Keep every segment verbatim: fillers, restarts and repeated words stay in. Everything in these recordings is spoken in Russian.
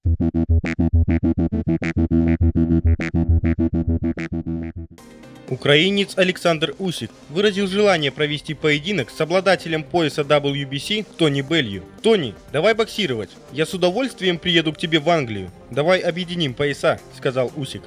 Украинец Александр Усик выразил желание провести поединок с обладателем пояса дабл ю би си Тони Беллью. «Тони, давай боксировать. Я с удовольствием приеду к тебе в Англию. Давай объединим пояса», — сказал Усик.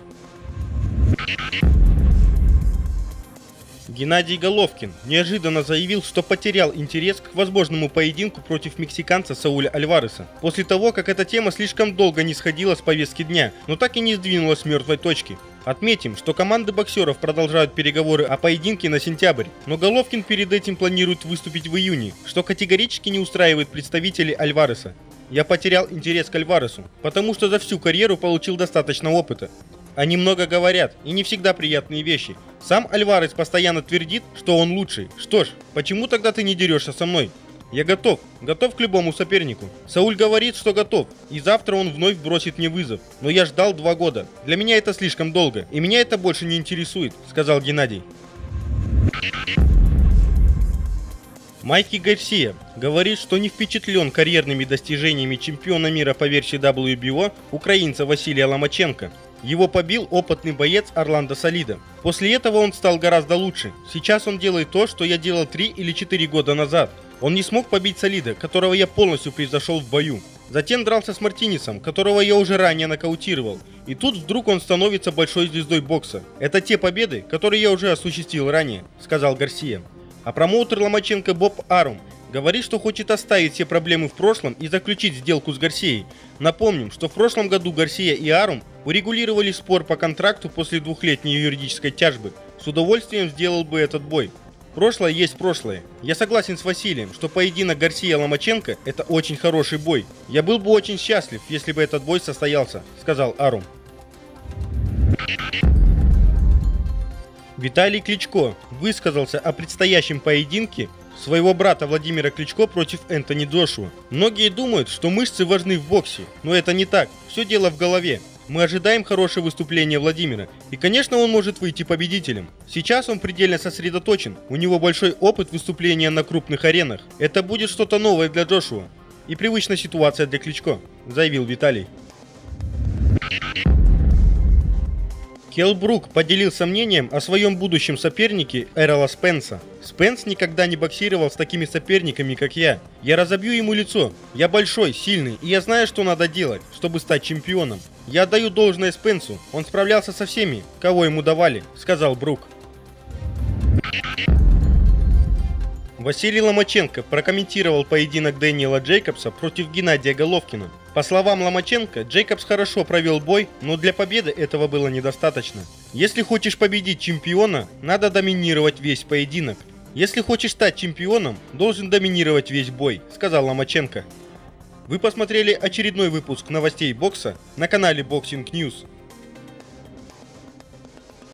Геннадий Головкин неожиданно заявил, что потерял интерес к возможному поединку против мексиканца Сауля Альвареса, после того, как эта тема слишком долго не сходила с повестки дня, но так и не сдвинулась с мертвой точки. Отметим, что команды боксеров продолжают переговоры о поединке на сентябрь, но Головкин перед этим планирует выступить в июне, что категорически не устраивает представителей Альвареса. «Я потерял интерес к Альваресу, потому что за всю карьеру получил достаточно опыта. Они много говорят, и не всегда приятные вещи. Сам Альварес постоянно твердит, что он лучший. Что ж, почему тогда ты не дерешься со мной? Я готов, готов к любому сопернику. Сауль говорит, что готов, и завтра он вновь бросит мне вызов. Но я ждал два года. Для меня это слишком долго, и меня это больше не интересует», — сказал Геннадий. Майки Гарсия говорит, что не впечатлен карьерными достижениями чемпиона мира по версии дабл ю би о украинца Василия Ломаченко. Его побил опытный боец Орландо Солидо. После этого он стал гораздо лучше. Сейчас он делает то, что я делал три или четыре года назад. Он не смог побить Солидо, которого я полностью превзошел в бою. Затем дрался с Мартинесом, которого я уже ранее нокаутировал. И тут вдруг он становится большой звездой бокса. Это те победы, которые я уже осуществил ранее, сказал Гарсия. А промоутер Ломаченко Боб Арум говорит, что хочет оставить все проблемы в прошлом и заключить сделку с Гарсией. Напомним, что в прошлом году Гарсия и Арум урегулировали спор по контракту после двухлетней юридической тяжбы. С удовольствием сделал бы этот бой. Прошлое есть прошлое. Я согласен с Василием, что поединок Гарсия-Ломаченко – это очень хороший бой. Я был бы очень счастлив, если бы этот бой состоялся, сказал Арум. Виталий Кличко высказался о предстоящем поединке своего брата Владимира Кличко против Энтони Джошуа. Многие думают, что мышцы важны в боксе, но это не так. Все дело в голове. Мы ожидаем хорошее выступление Владимира, и, конечно, он может выйти победителем. Сейчас он предельно сосредоточен, у него большой опыт выступления на крупных аренах. Это будет что-то новое для Джошуа и привычная ситуация для Кличко, заявил Виталий. Келл Брук поделился мнением о своем будущем сопернике Эрола Спенса. «Спенс никогда не боксировал с такими соперниками, как я. Я разобью ему лицо. Я большой, сильный, и я знаю, что надо делать, чтобы стать чемпионом. Я отдаю должное Спенсу. Он справлялся со всеми, кого ему давали», — сказал Брук. Василий Ломаченко прокомментировал поединок Дэниела Джейкобса против Геннадия Головкина. По словам Ломаченко, Джейкобс хорошо провел бой, но для победы этого было недостаточно. «Если хочешь победить чемпиона, надо доминировать весь поединок. Если хочешь стать чемпионом, должен доминировать весь бой», — сказал Ломаченко. Вы посмотрели очередной выпуск новостей бокса на канале Boxing News.